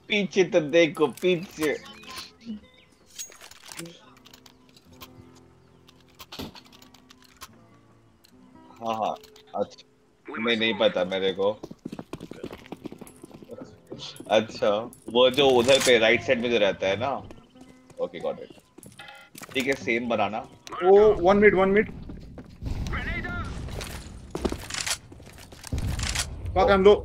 पीछे तो देखो पीछे। हाँ हाँ अच्छा नहीं पता मेरे को। अच्छा वो जो उधर पे राइट साइड में जो रहता है ना। Okay got it. ठीक है सेम बनाना। ओ 1 मिनट fuck ओ, I'm low.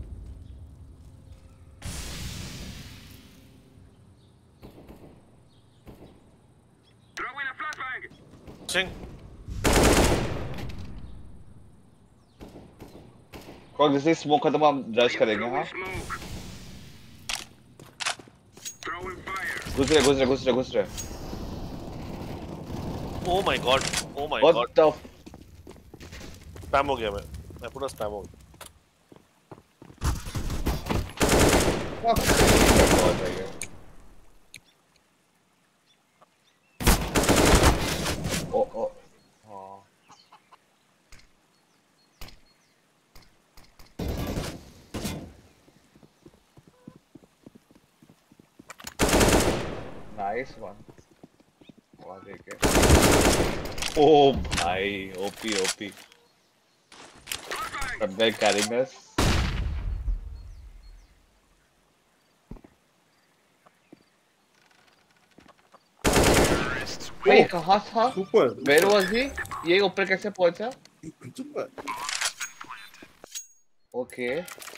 Ching. और जैसे स्मोक खत्म हम रश करेंगे हाँ। घुस रहे। Oh my god. Oh my god. What the spam हो गया मैं पूरा स्पैम हो गया। Fuck. बहुत है ये। ओ ओ हाँ नाइस वन। वहाँ देखे। ओ भाई ओपी ओपी। सब guy carrying us। भाई Oh, कहाँ था? super. Where was he? ये ऊपर कैसे पहुंचा? Super. ओके